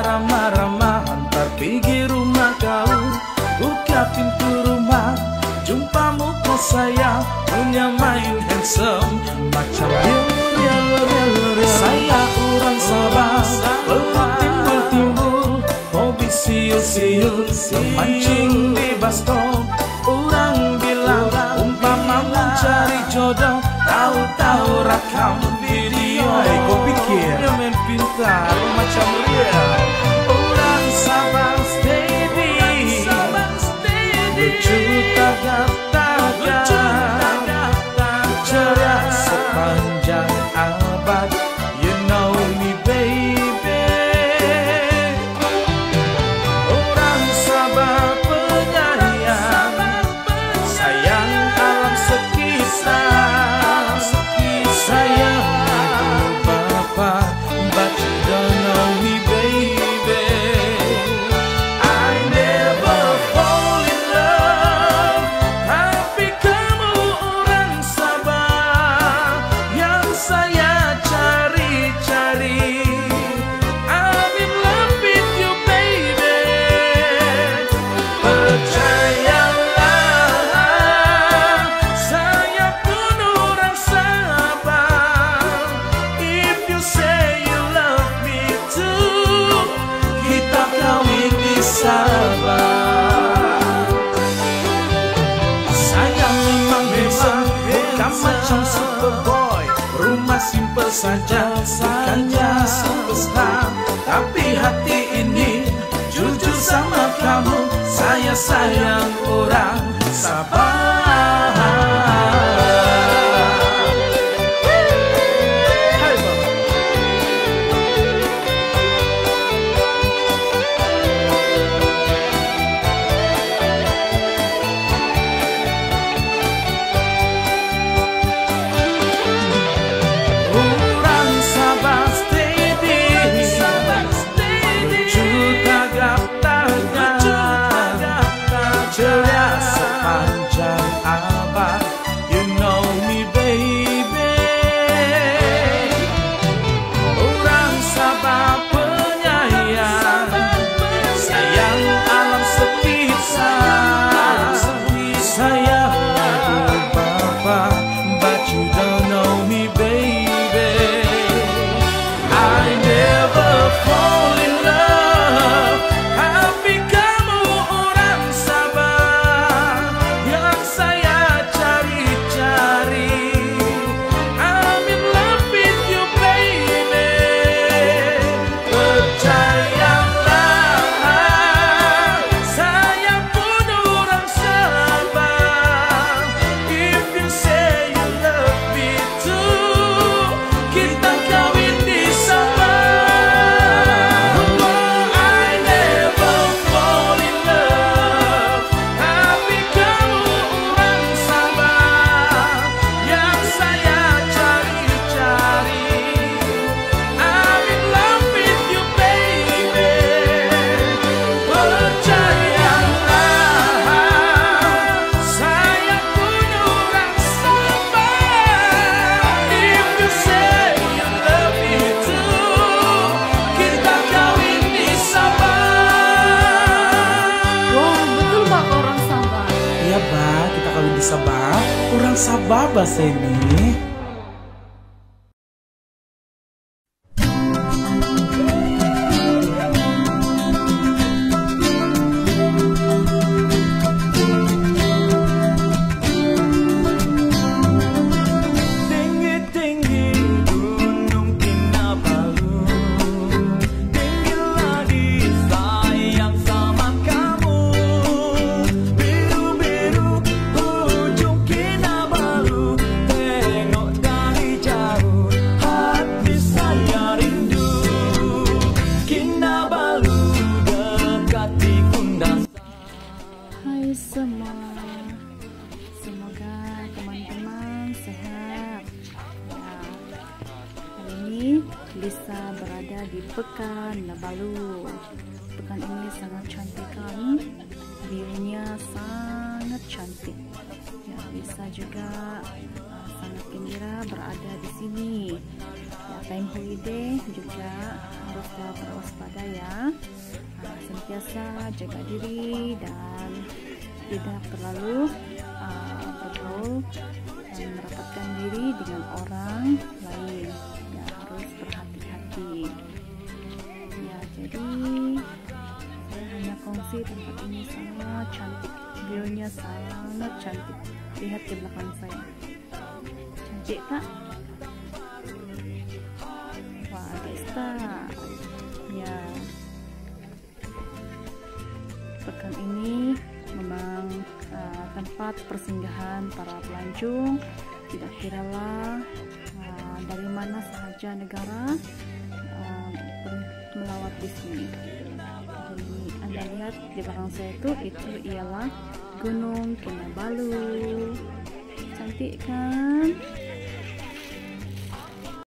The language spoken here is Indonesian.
ramah-ramah, antar pergi rumah kau. Buka pintu rumah, jumpa muka saya, punya main handsome macam real. Saya orang Sabah, peluk timbul-timbul, hobi siul-siul, memancing di basto. Orang bilang umpama mencari jodoh, tahu-tahu rakam video. Kau pikir dia main pintar macam real. Orang Sabang steady, lucu tagak-tagak, ceria sepanjang abad. You know me baby. Orang Sabah penyayang, sayang alam sekitar, sayang ibu bapa, but you don't know me baby. I never fall in love, tapi kamu orang Sabah yang saya cari-cari. I'm in love with you baby. Percayalah, saya pun orang Sabah. If you say you love me too, kita kawin di Sabah. Saya memang bukan macam superboy, rumah simple saja, bukannya superstar. Tapi hati ini jujur sama kamu, saya sayang orang Sabah. Hai Bang. Orang Sabah steady, lucu tagak-tagak, ceria sepanjang abad. You know me baby. Orang Sabah penyayang, sayang alam sekitar, sayang ibu bapa, but you don't know me baby. I never fall in love, tapi kamu orang Sabah yang saya cari-cari. I'm in love with you baby. Percayalah, saya pun orang Sabah. If you say you love me too, kita kawin di Sabah. I never fall in love, tapi kamu orang Sabah yang saya cari-cari. I'm in love with you baby. Percayalah, saya pun orang Sabah. If you say you love me too, kita kawin di Sabah. Wow, betul Pak orang Sabah. Iya Pak, kita kawin di Sabah. Orang Sabah bahasa ini. Tinggi-tinggi Gunung Kinabalu, tinggilah disayang sama kamu. Biru-biru ujung Kinabalu, tengok dari jauh hati saya rindu. Kinabalu dekati Kundasang. Hai semua, semoga teman-teman sehat. Hari ini Lisa berada di Pekanbaru. Pekan ini sangat cantik kan? View-nya sangat cantik. Ya, Lisa juga sangat sangat gembira berada di sini. Ya, time holiday juga haruslah berwaspada ya. Sentiasa jaga diri dan tidak terlalu bergaul dan merapatkan diri dengan orang lain. Ya, harus berhati-hati. Ya, jadi saya hanya kongsi tempat ini sangat cantik, view-nya sangat cantik. Lihat di belakang saya, cantik tak? Wah, Desta. Ya, pekan ini memang tempat persinggahan para pelancong. Tidak kiralah dari mana sahaja negara melawat di sini. Jadi Anda lihat di belakang saya itu ialah Gunung Kinabalu. Cantik kan?